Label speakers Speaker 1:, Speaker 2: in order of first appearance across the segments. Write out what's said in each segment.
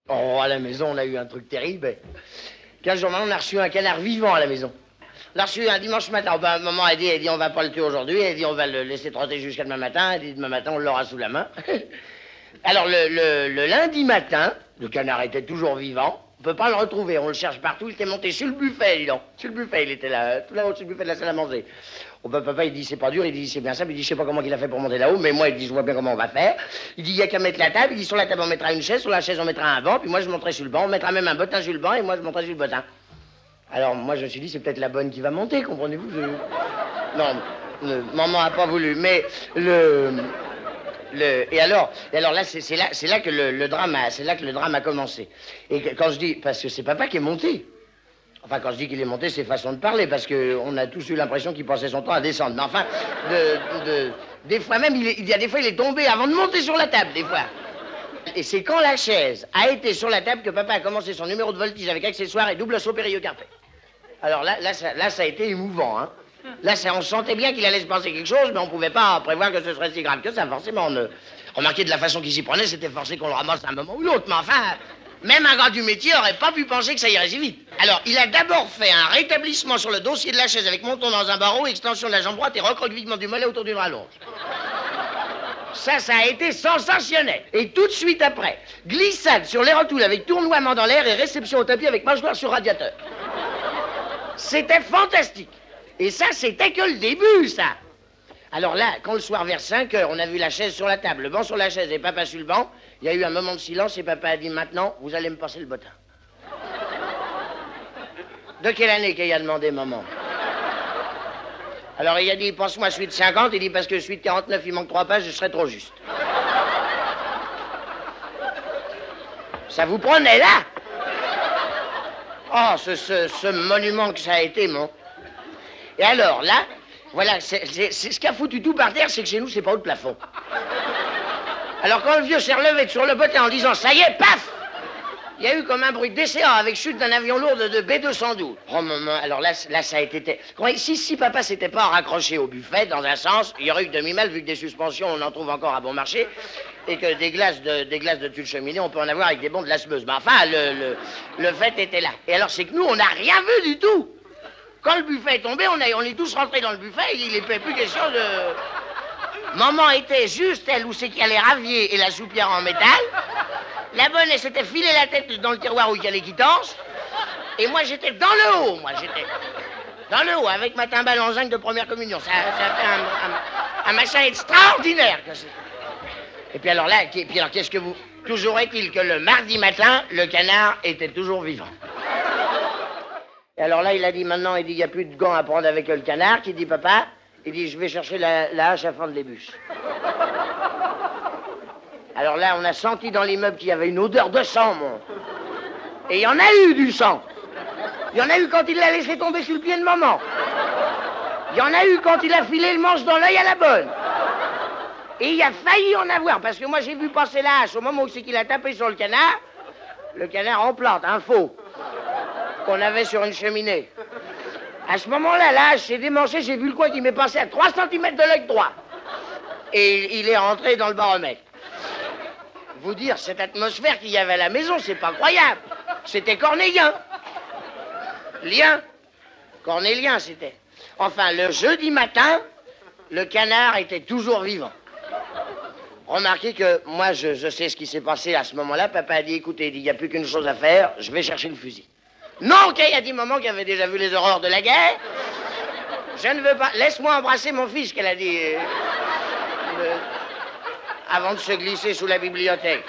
Speaker 1: Oh, à la maison, on a eu un truc terrible. 15 jours maintenant, on a reçu un canard vivant à la maison. On l'a reçu un dimanche matin. Enfin, maman elle dit, on va pas le tuer aujourd'hui. Elle dit, on va le laisser trotter jusqu'à demain matin. Elle dit, demain matin, on l'aura sous la main. Alors, le lundi matin, le canard était toujours vivant. On peut pas le retrouver. On le cherche partout. Il était monté sur le buffet, dis donc. Sur le buffet, il était là, tout là-haut, sur le buffet de la salle à manger. Oh, ben, papa, il dit, c'est pas dur. Il dit, c'est bien simple. Il dit, je sais pas comment il a fait pour monter là-haut, mais moi, il dit, je vois bien comment on va faire. Il dit, il y a qu'à mettre la table. Il dit, sur la table, on mettra une chaise. Sur la chaise, on mettra un banc. Puis moi, je monterai sur le banc. On mettra même un bottin sur le banc. Et moi, je monterai sur le bottin. Alors, moi, je me suis dit, c'est peut-être la bonne qui va monter, comprenez-vous? Non, maman a pas voulu, mais et alors là, c'est là que le drame a commencé. Et quand je dis, parce que c'est papa qui est monté. Enfin, quand je dis qu'il est monté, c'est façon de parler, parce qu'on a tous eu l'impression qu'il passait son temps à descendre. Mais enfin, des fois même, il y a des fois, il est tombé avant de monter sur la table, des fois. Et c'est quand la chaise a été sur la table que papa a commencé son numéro de voltige avec accessoires et double saut périocarpé. Alors là, ça a été émouvant, hein. Là, on sentait bien qu'il allait se passer quelque chose, mais on pouvait pas prévoir que ce serait si grave que ça, forcément. Remarquez de la façon qu'il s'y prenait, c'était forcé qu'on le ramasse à un moment ou l'autre, mais enfin, même un gars du métier aurait pas pu penser que ça irait si vite. Alors, il a d'abord fait un rétablissement sur le dossier de la chaise avec menton dans un barreau, extension de la jambe droite et recroquevillement du mollet autour d'une rallonge. Ça a été sensationnel. Et tout de suite après, glissade sur les rotoules avec tournoiement dans l'air et réception au tapis avec mâchoire sur radiateur. C'était fantastique. Et ça, c'était que le début, ça. Alors là, quand le soir vers 5 heures, on a vu la chaise sur la table, le banc sur la chaise et papa sur le banc, il y a eu un moment de silence et papa a dit, maintenant, vous allez me passer le bottin. De quelle année qu'il a demandé, maman? Alors il a dit, passe-moi suite 50, il dit, parce que suite 49, il manque 3 pages, je serais trop juste. Ça vous prenait là? Oh, ce monument que ça a été, mon. Et alors, là, voilà, c'est ce qui a foutu tout par terre, c'est que chez nous, c'est pas haut de plafond. Alors, quand le vieux s'est relevé sur le bottin en disant, ça y est, paf! Il y a eu comme un bruit d'essai avec chute d'un avion lourd de B-212. Oh, maman, alors là, ça a été... Si papa s'était pas raccroché au buffet, dans un sens, il y aurait eu demi-mal, vu que des suspensions, on en trouve encore à bon marché, et que des glaces de tulle cheminée, on peut en avoir avec des bons de lasmeuse. Mais enfin, le fait était là. Et alors, c'est que nous, on n'a rien vu du tout. Quand le buffet est tombé, on est tous rentrés dans le buffet, et il n'est plus question de... Maman était juste, elle, où c'est qu'il y a les raviers et la soupière en métal. La bonne, elle s'était filé la tête dans le tiroir où il y a les quittances. Et moi, j'étais dans le haut, j'étais dans le haut, avec ma timbale en zinc de première communion. Ça fait un machin extraordinaire que c'est. Et puis alors là, qu'est-ce que vous... Toujours est-il que le mardi matin, le canard était toujours vivant. Et alors là, il a dit, maintenant, il dit, il n'y a plus de gants à prendre avec le canard. Qui dit, papa, il dit, je vais chercher la hache à fendre les bûches. Alors là, on a senti dans l'immeuble qu'il y avait une odeur de sang, mon. Et il y en a eu du sang. Il y en a eu quand il l'a laissé tomber sur le pied de maman. Il y en a eu quand il a filé le manche dans l'œil à la bonne. Et il a failli en avoir, parce que moi, j'ai vu passer la hache au moment où c'est qu'il a tapé sur le canard en plante, un faux, qu'on avait sur une cheminée. À ce moment-là, la hache s'est démanchée, j'ai vu le coin qui m'est passé à 3 cm de l'œil droit. Et il est rentré dans le baromètre. Vous dire, cette atmosphère qu'il y avait à la maison, c'est pas croyable. C'était cornélien. Cornélien, c'était. Enfin, le jeudi matin, le canard était toujours vivant. Remarquez que moi, je sais ce qui s'est passé à ce moment-là. Papa a dit, écoutez, il n'y a plus qu'une chose à faire, je vais chercher le fusil. Non, OK, a dit maman qui avait déjà vu les horreurs de la guerre. Je ne veux pas. Laisse-moi embrasser mon fils, qu'elle a dit. Avant de se glisser sous la bibliothèque.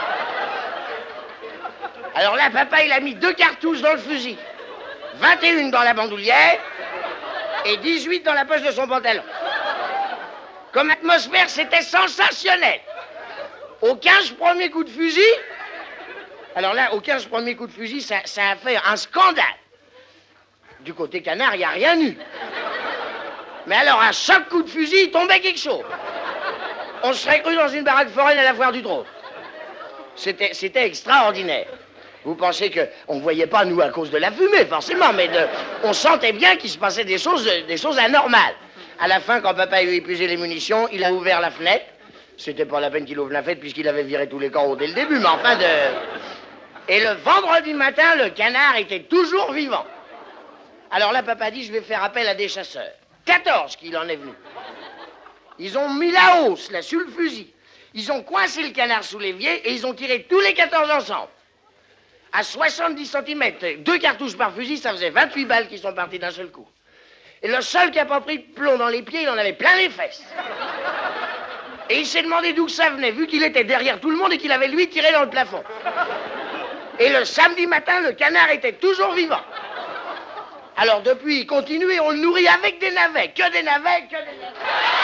Speaker 1: Alors là, papa, il a mis 2 cartouches dans le fusil. 21 dans la bandoulière et 18 dans la poche de son pantalon. Comme atmosphère, c'était sensationnel. Aux 15 premiers coups de fusil, alors là, aux 15 premiers coups de fusil, ça a fait un scandale. Du côté canard, il n'y a rien eu. Mais alors, à chaque coup de fusil, il tombait quelque chose. On serait cru dans une baraque foraine à la foire du Trône. C'était extraordinaire. Vous pensez qu'on ne voyait pas, nous, à cause de la fumée, forcément, mais on sentait bien qu'il se passait des choses anormales. À la fin, quand papa a eu épuisé les munitions, il a ouvert la fenêtre. C'était pas la peine qu'il ouvre la fenêtre, puisqu'il avait viré tous les coraux dès le début, mais enfin, Et le vendredi matin, le canard était toujours vivant. Alors là, papa dit, je vais faire appel à des chasseurs. 14 qu'il en est venu. Ils ont mis la hausse, là, sur le fusil. Ils ont coincé le canard sous l'évier et ils ont tiré tous les 14 ensemble. À 70 cm, 2 cartouches par fusil, ça faisait 28 balles qui sont parties d'un seul coup. Et le seul qui n'a pas pris de plomb dans les pieds, il en avait plein les fesses. Et il s'est demandé d'où ça venait, vu qu'il était derrière tout le monde et qu'il avait lui tiré dans le plafond. Et le samedi matin, le canard était toujours vivant. Alors depuis, il continue et on le nourrit avec des navets, que des navets, que des navets.